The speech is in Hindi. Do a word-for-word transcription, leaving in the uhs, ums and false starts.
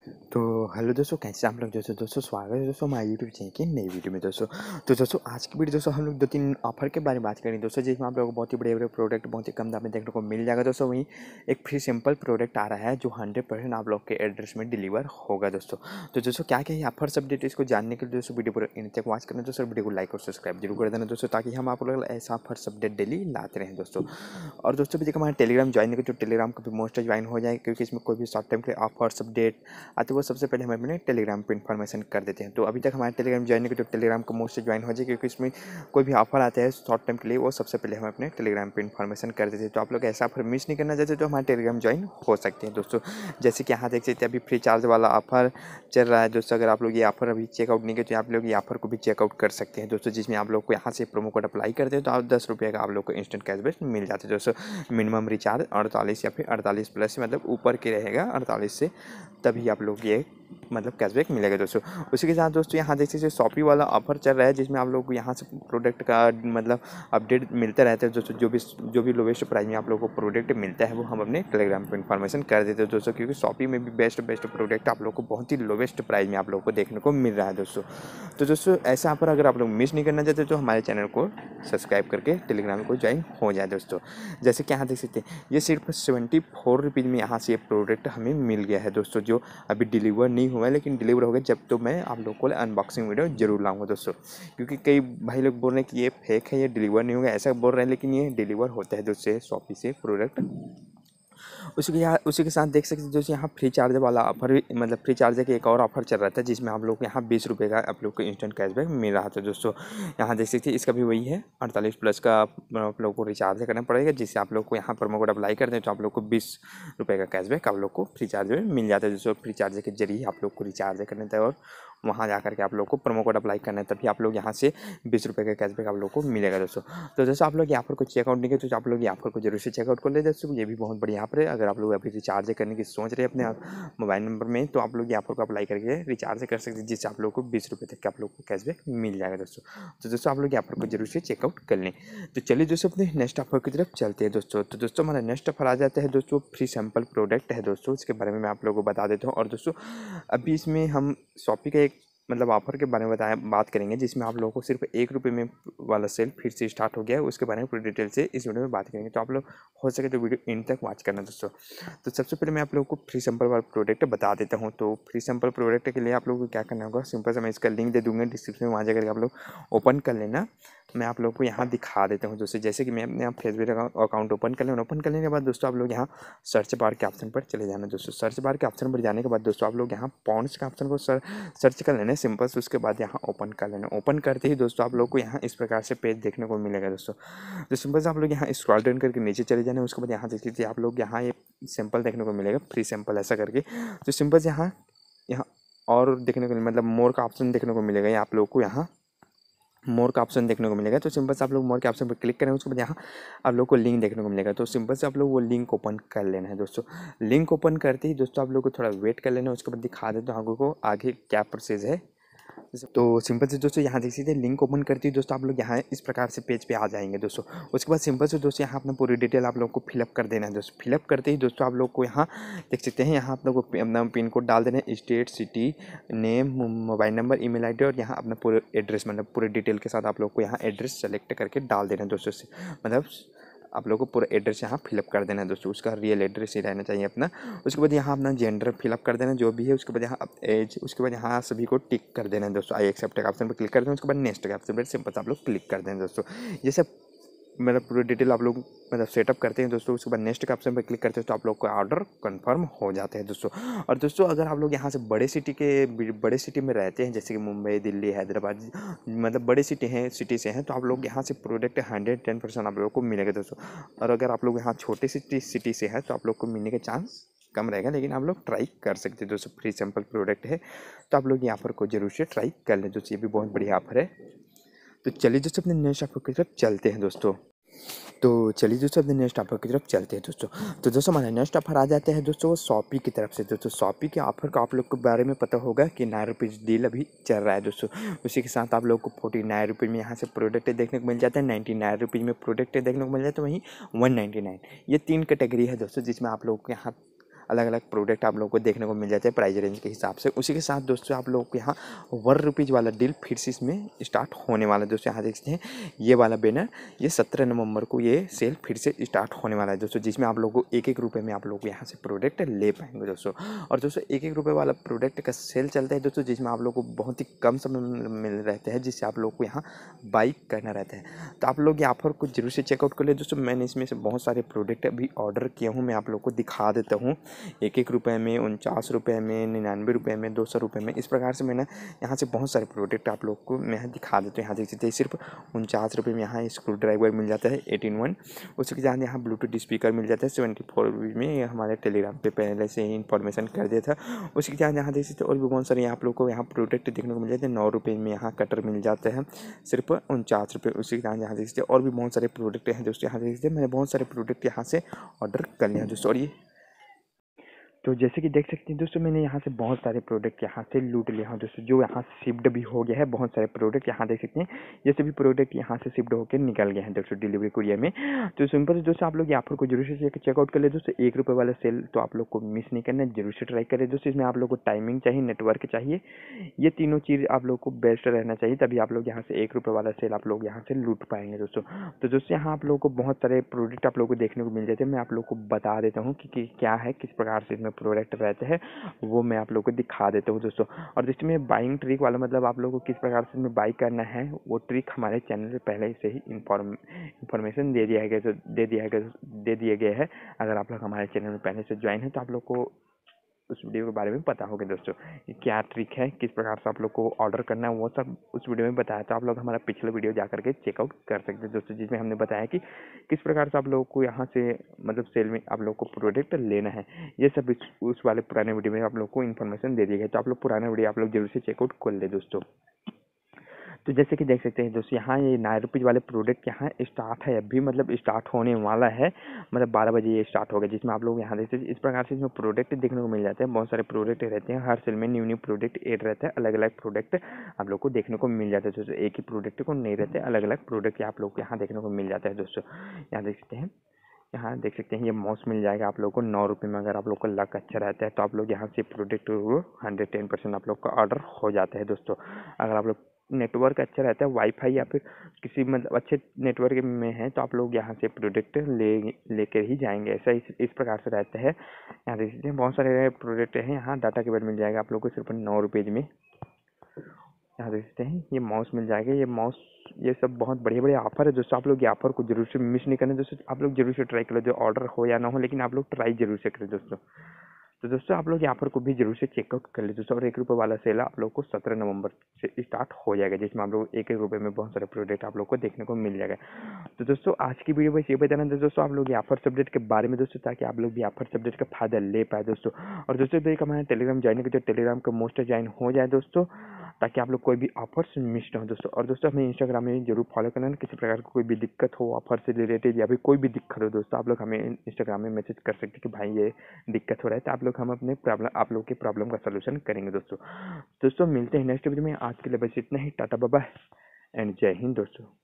तो हेलो दोस्तों, कैसे आप लोग दोस्तों दोस्तों स्वागत है दोस्तों हमारे यूट्यूब चैनल की नई वीडियो में दोस्तों। तो दोस्तों आज की वीडियो दोस्तों हम लोग दो तीन ऑफर के बारे में बात करेंगे दोस्तों, जिसमें आप लोगों को बहुत ही बड़े बड़े प्रोडक्ट बहुत ही कम दाम में देखने को मिल जाएगा दोस्तों। वहीं एक फ्री सिंपल प्रोडक्ट आ रहा है जो हंड्रेड परसेंट आप लोग के एड्रेस में डिलीवर होगा दोस्तों। तो दोस्तों क्या क्या है ऑफर अपडेट, इसको जानने के लिए दोस्तों वीडियो पूरा इन तक वॉच करना दोस्तों। वीडियो को लाइक और सब्सक्राइब जरूर कर देना दोस्तों, ताकि हम आप लोग ऐसा ऑफर अपडेट डेली लाते रहें दोस्तों। और दोस्तों भी देखो हमारे टेलीग्राम ज्वाइन करें तो टेलीग्राम का भी मोस्ट ज्वाइन हो जाए, क्योंकि इसमें कोई भी शॉर्ट टाइम के ऑफर्स अपडेट आते वो सबसे पहले हम अपने टेलीग्राम पे इन्फॉर्मेशन कर देते हैं। तो अभी तक हमारे टेलीग्राम ज्वाइन करें तो टेलीग्राम को मोस्ट ज्वाइन हो जाए, क्योंकि इसमें कोई भी ऑफर आता है शॉर्ट टाइम के लिए वो सबसे पहले हम अपने टेलीग्राम पे इन्फॉर्मेशन कर देते हैं। तो आप लोग ऐसा ऑफर मिस नहीं करना चाहते तो हमारे टेलीग्राम ज्वाइन हो सकते हैं दोस्तों। जैसे कि यहाँ देख सकते हैं अभी फ्री चार्ज वाला ऑफर चल रहा है दोस्तों। अगर आप लोग ये ऑफर अभी चेकआउट नहीं किए तो आप लोग ये ऑफर को भी चेकआउट कर सकते हैं दोस्तों, जिसमें आप लोग को यहाँ से प्रोमो कोड अप्लाई करते हैं तो आप दस रुपये का आप लोग को इंस्टेंट कैशबैक मिल जाते हैं दोस्तों। मिनिमम रिचार्ज अड़तालीस या फिर अड़तालीस प्लस मतलब ऊपर के रहेगा अड़तालीस से, तभी आप लोग ये मतलब कैशबैक मिलेगा दोस्तों। उसी के साथ दोस्तों यहाँ देख सकते शॉपी वाला ऑफर चल रहा है, जिसमें आप लोग को यहाँ से प्रोडक्ट का मतलब अपडेट मिलते रहते हैं दोस्तों। जो भी जो भी लोवेस्ट प्राइस में आप लोगों को प्रोडक्ट मिलता है वो हम अपने टेलीग्राम पर इन्फॉर्मेशन कर देते हैं दोस्तों, क्योंकि शॉपी में भी बेस्ट बेस्ट प्रोडक्ट आप लोग को बहुत ही लोवेस्ट प्राइस में आप लोग को देखने को मिल रहा है दोस्तों। तो दोस्तों ऐसा ऑफर अगर आप लोग मिस नहीं करना चाहते तो हमारे चैनल को सब्सक्राइब करके टेलीग्राम को ज्वाइन हो जाए दोस्तों। जैसे कि यहाँ देख सकते हैं ये सिर्फ सेवेंटी फोर रुपीज़ में यहाँ से ये प्रोडक्ट हमें मिल गया है दोस्तों, जो अभी डिलीवर नहीं हुआ है, लेकिन डिलीवर हो गया जब तो मैं आप लोग को अनबॉक्सिंग वीडियो जरूर लाऊंगा दोस्तों। क्योंकि कई भाई लोग बोल रहे हैं कि ये फेक है, ये डिलीवर नहीं होगा, ऐसा बोल रहे हैं, लेकिन ये डिलीवर होता है दोस्तों शॉपी से प्रोडक्ट। उसी के यहाँ उसी के साथ देख सकते हैं दोस्तों यहाँ फ्री चार्जर वाला ऑफर भी मतलब फ्री चार्जर का एक और ऑफर चल रहा था, जिसमें आप लोग को यहाँ बीस रुपये का आप लोग को इंस्टेंट कैशबैक मिल रहा था दोस्तों। यहाँ देख सकते हैं इसका भी वही है, अड़तालीस प्लस का आप लोग को रिचार्ज करना पड़ेगा, जिससे आप लोग को यहाँ प्रोमो कोड अप्लाई कर दें तो आप लोग को बीस रुपये का कैशबैक आप लोग को फ्री चार्जर में मिल जाता है दोस्तों। फ्री चार्जर के जरिए आप लोग को रिचार्ज करना था और वहाँ जा करके आप लोग को प्रोमो कोड अप्लाई करना है, तभी आप लोग यहाँ से बीस रुपये का कैशबैक आप लोग को मिलेगा दोस्तों। तो दोस्तों आप लोग यहाँ पर को चेकआउट नहीं किया तो आप लोग यहाँ पर को जरूर से चेकआउट कर ले दोस्तों। ये भी बहुत बढ़िया यहाँ पर है। अगर आप लोग अभी रिचार्ज करने की सोच रहे हैं अपने मोबाइल नंबर में तो आप लोग यहाँ पर को अप्लाई करके रिचार्ज कर सकते हैं, जिससे आप लोग को बीस रुपये तक का आप लोग को कैशबैक मिल जाएगा दोस्तों। तो दोस्तों आप लोग यहाँ पर को जरूर से चेकआउट कर लें। तो चलिए दोस्तों अपने नेक्स्ट ऑफर की तरफ चलते हैं दोस्तों। तो दोस्तों हमारा नेक्स्ट ऑफर आ जाता है दोस्तों फ्री सैम्पल प्रोडक्ट है दोस्तों, इसके बारे में मैं आप लोगों को बता देता हूँ। और दोस्तों अभी इसमें हम शॉपी का एक मतलब ऑफर के बारे में बताया बात करेंगे, जिसमें आप लोगों को सिर्फ एक रुपये में वाला सेल फिर से स्टार्ट हो गया है, उसके बारे में पूरी डिटेल से इस वीडियो में बात करेंगे। तो आप लोग हो सके तो वीडियो इन तक वॉच करना दोस्तों। तो सबसे पहले मैं आप लोगों को फ्री सैंपल वाला प्रोडक्ट बता देता हूँ। तो फ्री सैंपल प्रोडक्ट के लिए आप लोगों को क्या करना होगा, सिंपल से मैं इसका लिंक दे दूँगा डिस्क्रिप्शन में, वहाँ जाकर आप लोग ओपन कर लेना। मैं आप लोगों को यहाँ दिखा देता हूँ दोस्तों। जैसे कि मैं अपने यहाँ फेसबुक अकाउंट ओपन कर लें, ओपन करने के बाद दोस्तों आप लोग यहाँ सर्च बार के ऑप्शन पर चले जाना दोस्तों। सर्च बार के ऑप्शन पर जाने के बाद दोस्तों आप लोग यहाँ पॉन्ड्स के ऑप्शन को सर, सर्च कर लेना सिंपल से। उसके बाद यहाँ ओपन कर लेना। ओपन करते ही दोस्तों आप लोग को यहाँ इस प्रकार से पेज देखने को मिलेगा दोस्तों। तो सिंपल से आप लोग यहाँ स्क्रॉल डाउन करके नीचे चले जाना। उसके बाद यहाँ देख लीजिए आप लोग यहाँ ये सैंपल देखने को मिलेगा, फ्री सैंपल ऐसा करके। तो सिंपल से यहाँ यहाँ और देखने को मतलब मोर का ऑप्शन देखने को मिलेगा, ये आप लोग को यहाँ मोर का ऑप्शन देखने को मिलेगा। तो सिंपल से आप लोग मोर के ऑप्शन पर क्लिक करें, उसके बाद यहाँ आप लोग को लिंक देखने को मिलेगा। तो सिंपल से आप लोग वो लिंक ओपन कर लेना है दोस्तों। लिंक ओपन करते ही दोस्तों आप लोग को थोड़ा वेट कर लेना है, उसके बाद दिखा देते हैं आपको को आगे क्या प्रोसेस है। तो सिंपल से दोस्तों यहाँ देख सकते लिंक ओपन करती है दोस्तों, आप लोग यहाँ इस प्रकार से पेज पे आ जाएंगे दोस्तों। उसके बाद सिंपल से दोस्तों यहाँ अपना पूरी डिटेल आप लोग को फिलअप कर देना है दोस्तों। फिलअप करते ही दोस्तों आप लोग को यहाँ देख सकते हैं, यहाँ आप लोग को अपना पिन कोड डाल देना है, state, city, name, mobile number, email ID और यहाँ अपना पूरे एड्रेस मतलब पूरे डिटेल के साथ आप लोग को यहाँ एड्रेस सेलेक्ट करके डाल देना है दोस्तों से। मतलब आप लोग को पूरा एड्रेस यहाँ फिलअप कर देना है दोस्तों, उसका रियल एड्रेस ही रहना चाहिए अपना। उसके बाद यहाँ अपना जेंडर फिलअप कर देना जो भी है। उसके बाद यहाँ एज, उसके बाद यहाँ सभी को टिक कर देना है दोस्तों। आई एक्सेप्ट के ऑप्शन पर क्लिक कर देना। उसके बाद नेक्स्ट के ऑप्शन पर सिंपल से आप लोग क्लिक कर देना दोस्तों। ये सब मतलब पूरी डिटेल आप लोग मतलब सेटअप करते हैं दोस्तों। उसके बाद नेक्स्ट के ऑप्शन पर क्लिक करते हैं तो आप लोग का ऑर्डर कंफर्म हो जाते हैं दोस्तों। और दोस्तों अगर आप लोग यहाँ से बड़े सिटी के बड़े सिटी में रहते हैं, जैसे कि मुंबई, दिल्ली, हैदराबाद मतलब बड़े सिटी हैं सिटी से हैं, तो आप लोग यहाँ से प्रोडक्ट हंड्रेड टेन परसेंट आप लोग को मिलेगा दोस्तों। और अगर आप लोग यहाँ छोटे सिटी सिटी से हैं तो आप लोग को मिलने का चांस कम रहेगा, लेकिन आप लोग ट्राई कर सकते हैं दोस्तों। फ्री सैंपल प्रोडक्ट है तो आप लोग यहाँ पर को जरूर से ट्राई कर लें दोस्तों, ये भी बहुत बढ़िया ऑफर है। तो चलिए दोस्तों अपने नेक्स्ट ऑफर की तरफ चलते हैं दोस्तों। तो चलिए दोस्तों अपने नेक्स्ट ऑफर की तरफ चलते हैं दोस्तों। तो दोस्तों हमारा नेक्स्ट ऑफर आ जाते हैं दोस्तों शॉपी की तरफ से दोस्तों। शॉपी के ऑफर का आप लोग को बारे में पता होगा कि नाइन रुपीज़ डील अभी चल रहा है दोस्तों। उसी के साथ आप लोग को फोर्टी नाइन रुपीज़ में यहाँ से प्रोडक्ट देखने को मिल जाता है, नाइन्टी नाइन रुपीज़ में प्रोडक्ट देखने को मिल जाता है, वहीं वन नाइन्टी नाइन। ये तीन कैटेगरी है दोस्तों, जिसमें आप लोग को यहाँ अलग अलग प्रोडक्ट आप लोगों को देखने को मिल जाते हैं प्राइस रेंज के हिसाब से। उसी के साथ दोस्तों आप लोगों को यहाँ वन रुपीज़ वाला डील फिर से इसमें स्टार्ट होने वाला है दोस्तों। यहाँ देख सकते हैं ये वाला बैनर, ये सत्रह नवंबर को ये सेल फिर से स्टार्ट होने वाला है दोस्तों, जिसमें आप लोगों को एक एक रुपये में आप लोग यहाँ से प्रोडक्ट ले पाएंगे दोस्तों। और दोस्तों एक एक रुपये वाला प्रोडक्ट का सेल चलता है दोस्तों, जिसमें आप लोग को बहुत ही कम समय मिल रहते हैं, जिससे आप लोग को यहाँ बाई करना रहता है। तो आप लोग ये ऑफर को जरूर से चेकआउट कर ले दोस्तों। मैंने इसमें से बहुत सारे प्रोडक्ट अभी ऑर्डर किया हूँ, मैं आप लोग को दिखा देता हूँ। एक एक रुपये में, उनचास रुपये में, निन्यानवे रुपये में, दो सौ रुपये में, इस प्रकार से मैंने यहाँ से बहुत सारे प्रोडक्ट आप लोग को मैं दिखा देता हूँ। यहाँ देख सकते हैं सिर्फ उनचास रुपये में यहाँ स्क्रू ड्राइवर मिल जाता है एटीन वन। उसके बाद यहाँ ब्लूटूथ स्पीकर मिल जाता है सेवेंटी फोर में, ये हमारे टेलीग्राम पे पहले से ही इन्फॉर्मेशन कर दिया था। उसके बाद यहाँ देख सकते हैं और भी बहुत सारे आप लोग को यहाँ प्रोडक्ट देखने को मिल जाते हैं। नौ रुपये में यहाँ कटर मिल जाते हैं सिर्फ उनचास रुपये। उसी के यहाँ देख सकते हैं और भी बहुत सारे प्रोडक्ट हैं दोस्तों। यहाँ देख सकते हैं मैंने बहुत सारे प्रोडक्ट यहाँ से ऑर्डर कर लिया दोस्तों। और ये तो जैसे कि देख सकते हैं दोस्तों, मैंने यहाँ से बहुत सारे प्रोडक्ट यहाँ से लूट लिया हूँ दोस्तों, जो यहाँ से शिफ्ट भी हो गया है। बहुत सारे प्रोडक्ट यहाँ देख सकते हैं, ये सभी प्रोडक्ट यहाँ से शिफ्ट होकर निकल गए हैं दोस्तों डिलीवरी कुरियर में। तो सिंपल दोस्तों आप लोग ये ऑफर को जरूर से चेकआउट कर ले दोस्तों। एक रुपये वाला सेल तो आप लोग को मिस नहीं करना है, जरूर से ट्राई करें दोस्तों। इसमें आप लोग को टाइमिंग चाहिए, नेटवर्क चाहिए, ये तीनों चीज़ आप लोग को बेस्ट रहना चाहिए, तभी आप लोग यहाँ से एक रुपये वाला सेल आप लोग यहाँ से लूट पाएंगे दोस्तों। तो दोस्तों यहाँ आप लोग को बहुत सारे प्रोडक्ट आप लोग को देखने को मिल जाते हैं। मैं आप लोग को बता देता हूँ कि क्या है, किस प्रकार से इसमें प्रोडक्ट रहते हैं, वो मैं आप लोगों को दिखा देता हूँ दोस्तों। और दोस्तों में बाइंग ट्रिक वाला मतलब आप लोगों को किस प्रकार से इसमें बाई करना है, वो ट्रिक हमारे चैनल पे पहले से ही इन्फॉर्म इन्फॉर्मेशन दे दिया गया दे दिया गया दे दिए गए है। अगर आप लोग हमारे चैनल में पहले से ज्वाइन है तो आप लोग को उस वीडियो के बारे में पता होगा दोस्तों, क्या ट्रिक है, किस प्रकार से आप लोग को ऑर्डर करना है, वो सब उस वीडियो में बताया। तो आप लोग हमारा पिछला वीडियो जा करके चेकआउट कर सकते हैं दोस्तों, जिसमें हमने बताया कि किस प्रकार से आप लोगों को यहाँ से मतलब सेल में आप लोग को प्रोडक्ट लेना है। ये सब उस वाले पुराने वीडियो में आप लोग को इन्फॉर्मेशन दे दी गई। तो आप लोग पुराना वीडियो आप लोग जरूर से चेकआउट कर ले दोस्तों। तो जैसे कि देख सकते हैं दोस्तों, यहाँ ये नाइन रुपीज़ वाले प्रोडक्ट यहाँ स्टार्ट है अभी, मतलब स्टार्ट होने वाला है, मतलब बारह बजे ये स्टार्ट होगा, जिसमें आप लोग यहाँ देखते हैं इस प्रकार से इसमें प्रोडक्ट देखने को मिल जाते हैं। बहुत सारे प्रोडक्ट रहते हैं, हर सेल में न्यू न्यू प्रोडक्ट ऐड रहता है, अलग अलग प्रोडक्ट आप लोग को देखने को मिल जाता है दोस्तों। एक ही प्रोडक्ट को नहीं रहते, अलग अलग प्रोडक्ट आप लोग को यहाँ देखने को मिल जाता है दोस्तों। यहाँ देख सकते हैं, यहाँ देख सकते हैं ये माउस मिल जाएगा आप लोग को नौ रुपये में। अगर आप लोग का लक अच्छा रहता है तो आप लोग यहाँ से प्रोडक्ट हंड्रेड टेन परसेंट आप लोग का ऑर्डर हो जाता है दोस्तों। अगर आप लोग नेटवर्क अच्छा रहता है, वाईफाई या फिर किसी मतलब अच्छे नेटवर्क में है, तो आप लोग यहाँ से प्रोडक्ट ले लेकर ही जाएंगे। ऐसा इस इस प्रकार से रहता है। यहाँ देख सकते हैं बहुत सारे प्रोडक्ट हैं। यहाँ डाटा केबल मिल जाएगा आप लोग को सिर्फ नौ रुपये में। यहाँ देख सकते हैं ये माउस मिल जाएगा, ये माउस, ये सब बहुत बढ़िया बढ़िया ऑफर है दोस्तों। आप लोग ये ऑफर को जरूर से मिस नहीं करना दोस्तों। आप लोग जरूर से ट्राई कर लो, जो ऑर्डर हो या ना हो, लेकिन आप लोग ट्राई जरूर से करें दोस्तों। तो दोस्तों आप लोग ये ऑफर को भी जरूर से चेकआउट कर ले दोस्तों। और एक रुपये वाला सेल आप लोग को सत्रह नवंबर से स्टार्ट हो जाएगा, जिसमें आप लोग एक एक रुपये में बहुत सारे प्रोडक्ट आप लोग को देखने को मिल जाएगा। तो दोस्तों आज की वीडियो बस ये बताना था दोस्तों आप लोग ये ऑफर सब्जेक्ट के बारे में दोस्तों, ताकि आप लोग भी ऑफर सब्जेक्ट का फायदा ले पाए दोस्तों। और दोस्तों एक हमारे टेलीग्राम ज्वाइन कर, टेलीग्राम का मोस्ट ज्वाइन हो जाए दोस्तों, ताकि आप लोग कोई भी ऑफर्स मिस ना हो दोस्तों। और दोस्तों हमें इंस्टाग्राम में जरूर फॉलो करना, किसी प्रकार की कोई भी दिक्कत हो ऑफर से रिलेटेड या फिर कोई भी दिक्कत हो दोस्तों, आप लोग हमें इंस्टाग्राम में मैसेज कर सकते हैं कि भाई ये दिक्कत हो रहा है, तो आप लोग हम अपने प्रॉब्लम आप लोग की प्रॉब्लम का सलूशन करेंगे दोस्तों। दोस्तों मिलते हैं नेक्स्ट वीडियो में, आज के लिए बस इतना ही। टाटा बाय बाय एंड जय हिंद दोस्तों।